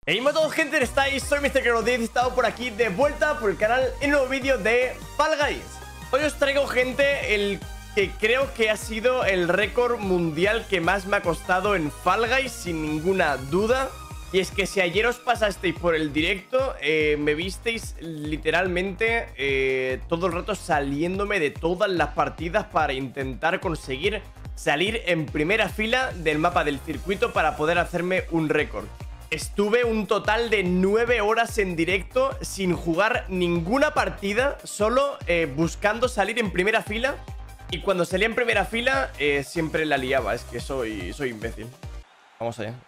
Hey, hola a todos, gente, ¿estáis? Soy MrKero10 y he estado por aquí de vuelta por el canal en un nuevo vídeo de Fall Guys. Hoy os traigo, gente, el que creo que ha sido el récord mundial que más me ha costado en Fall Guys, sin ninguna duda. Y es que si ayer os pasasteis por el directo, me visteis literalmente todo el rato saliéndome de todas las partidas para intentar conseguir salir en primera fila del mapa del circuito para poder hacerme un récord. Estuve un total de 9 horas en directo sin jugar ninguna partida, solo buscando salir en primera fila. Y cuando salía en primera fila, siempre la liaba. Es que soy imbécil. Vamos allá.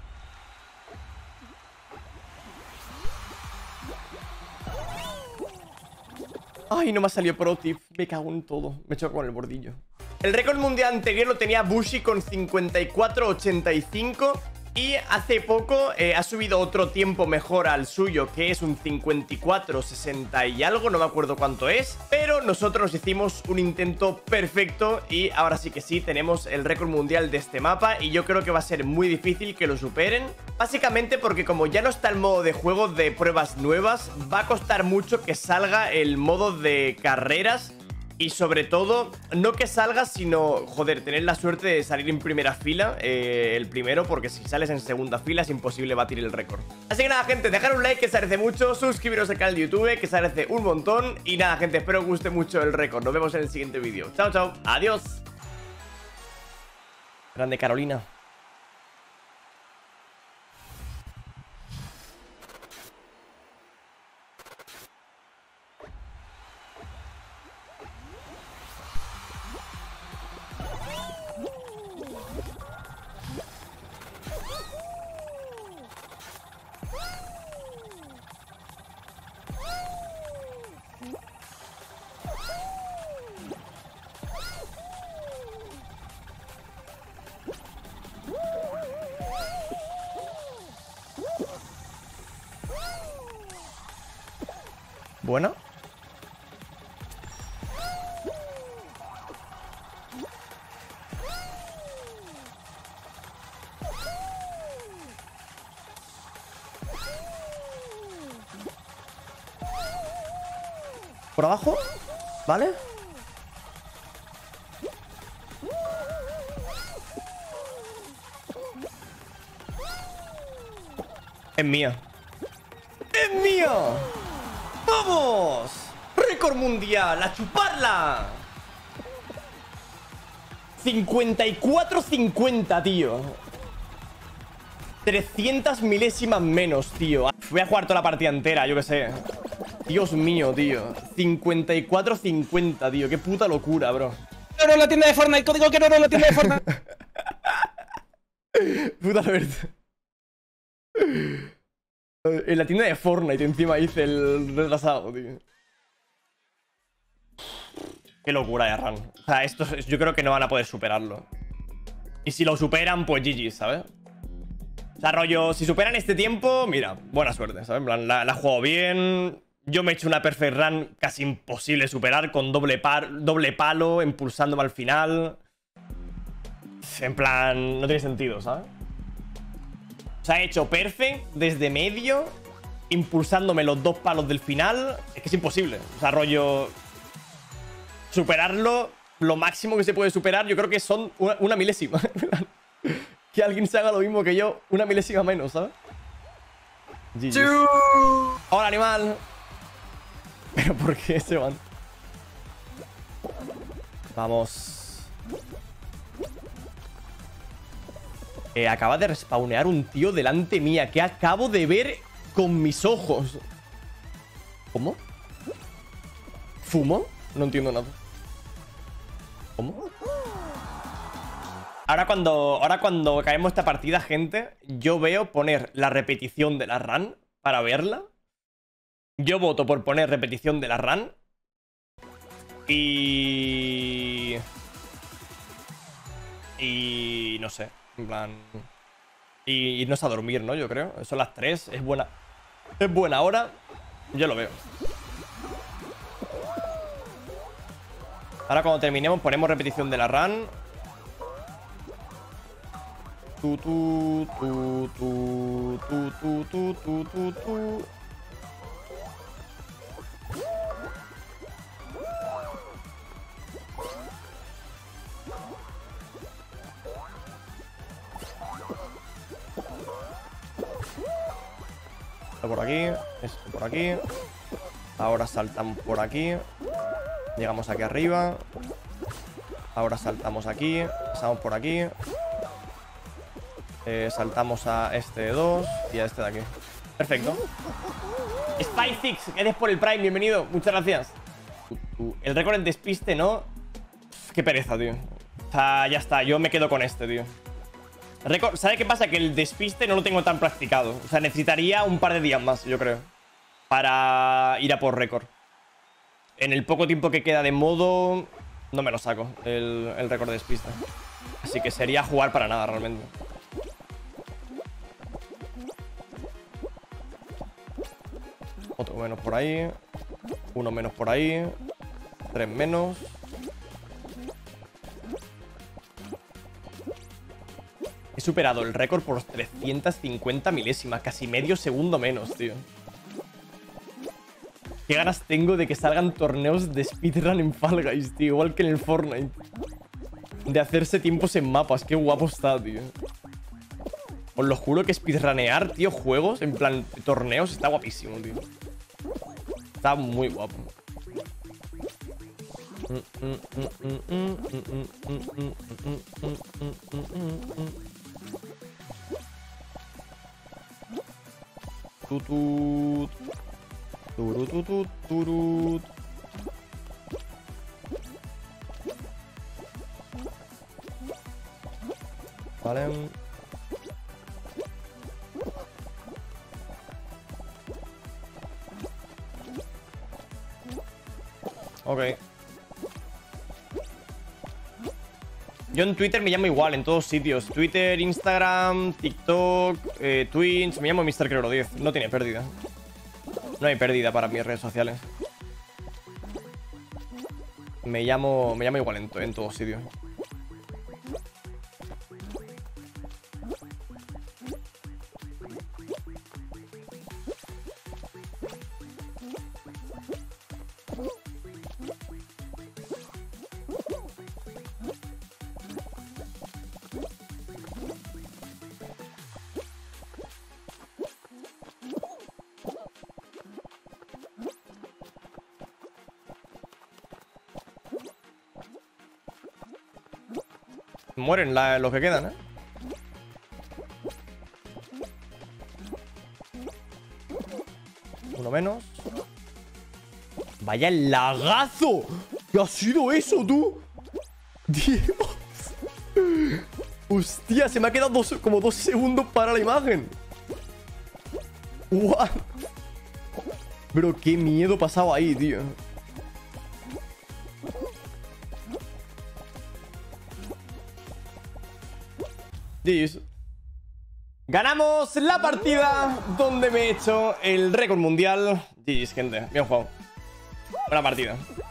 Ay, no me ha salido pro tip. Me cago en todo. Me he hecho con el bordillo. El récord mundial anterior lo tenía Bushi con 54.85. Y hace poco ha subido otro tiempo mejor al suyo, que es un 54.60 y algo, no me acuerdo cuánto es. Pero nosotros hicimos un intento perfecto y ahora sí que sí, tenemos el récord mundial de este mapa. Y yo creo que va a ser muy difícil que lo superen. Básicamente porque como ya no está el modo de juego de pruebas nuevas, va a costar mucho que salga el modo de carreras. Y sobre todo, no que salgas, sino, joder, tener la suerte de salir en primera fila, el primero, porque si sales en segunda fila es imposible batir el récord. Así que nada, gente, dejar un like, que se agradece mucho, suscribiros al canal de YouTube, que se agradece un montón. Y nada, gente, espero que os guste mucho el récord. Nos vemos en el siguiente vídeo. Chao, chao, adiós. Grande Carolina. Bueno. ¿Por abajo? ¿Vale? Es mía. ¡Es mía! ¡Vamos! ¡Récord mundial! ¡A chuparla! 54.50, tío. 300 milésimas menos, tío. Voy a jugar toda la partida entera, yo qué sé. Dios mío, tío. 54.50, tío. Qué puta locura, bro. ¡Quiero en la tienda de Fortnite! ¡Código quiero en la tienda de Fortnite! Puta Alberto. En la tienda de Fortnite encima hice el retrasado, tío. Qué locura de run. O sea, esto yo creo que no van a poder superarlo. Y si lo superan, pues GG, ¿sabes? O sea, rollo, si superan este tiempo, mira, buena suerte, ¿sabes? En plan, la juego bien. Yo me he hecho una perfect run casi imposible superar con doble palo, impulsándome al final. En plan, no tiene sentido, ¿sabes? O sea, he hecho perfect desde medio, impulsándome los dos palos del final. Es que es imposible. O sea, rollo, superarlo, lo máximo que se puede superar, yo creo que son una milésima. Que alguien se haga lo mismo que yo, una milésima menos, ¿sabes? GG. ¡Hola, animal! ¿Pero por qué se van? Vamos. Acaba de respawnear un tío delante mía que acabo de ver con mis ojos. ¿Cómo? ¿Fumo? No entiendo nada. ¿Cómo? Ahora cuando acabemos esta partida, gente, yo veo poner la repetición de la run para verla. Yo voto por poner repetición de la run. Y no sé. En plan. Y irnos a dormir, ¿no? Yo creo. Son las 3. Es buena. Es buena hora. Yo lo veo. Ahora cuando terminemos ponemos repetición de la run. Tu, tu, tu, tu, tu, tu, tu, tu, tu, tu. Esto por aquí, esto por aquí. Ahora saltamos por aquí. Llegamos aquí arriba. Ahora saltamos aquí. Pasamos por aquí. Saltamos a este de 2 y a este de aquí. Perfecto. SpySix, gracias por el Prime, bienvenido. Muchas gracias. El récord en despiste, ¿no? Qué pereza, tío. O sea, ya está, yo me quedo con este, tío. ¿Sabe qué pasa? Que el despiste no lo tengo tan practicado. O sea, necesitaría un par de días más, yo creo, para ir a por récord. En el poco tiempo que queda de modo, no me lo saco, el récord de despiste. Así que sería jugar para nada, realmente. Otro menos por ahí. Uno menos por ahí. 3 menos. He superado el récord por 350 milésimas. Casi medio segundo menos, tío. Qué ganas tengo de que salgan torneos de speedrun en Fall Guys, tío. Igual que en el Fortnite. De hacerse tiempos en mapas. Qué guapo está, tío. Os lo juro que speedrunear, tío, juegos, en plan torneos, está guapísimo, tío. Está muy guapo. Tutut. Turututut, turut. Vale. Ok. Yo en Twitter me llamo igual, en todos sitios. Twitter, Instagram, TikTok, Twitch. Me llamo MrKrero10. No tiene pérdida. No hay pérdida para mis redes sociales. Me llamo igual en todos sitios. Mueren los que quedan, ¿eh? Uno menos. ¡Vaya lagazo! ¿Qué ha sido eso, tú? ¡Dios! ¡Hostia! Se me ha quedado como 2 segundos para la imagen. ¡What! Pero qué miedo pasaba ahí, tío. GG's. Ganamos la partida donde me he hecho el récord mundial. GG's, gente. Bien jugado. Buena partida.